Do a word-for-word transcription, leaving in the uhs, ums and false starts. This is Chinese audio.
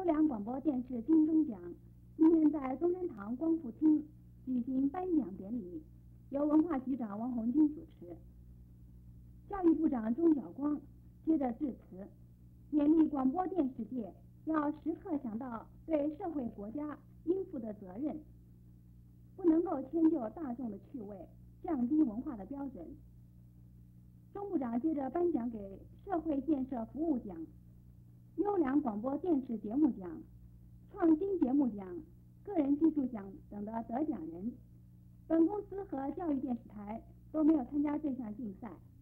良广播电视金钟奖今天在中山堂光复厅举行颁奖典礼，由文化局长王红军主持。教育部长钟晓光接着致辞，勉励广播电视界要时刻想到对社会国家应负的责任，不能够迁就大众的趣味，降低文化的标准。钟部长接着颁奖给社会建设服务奖、优良广播电视节目奖、创新节目奖、个人技术奖等的得奖人。本公司和教育电视台都没有参加这项竞赛。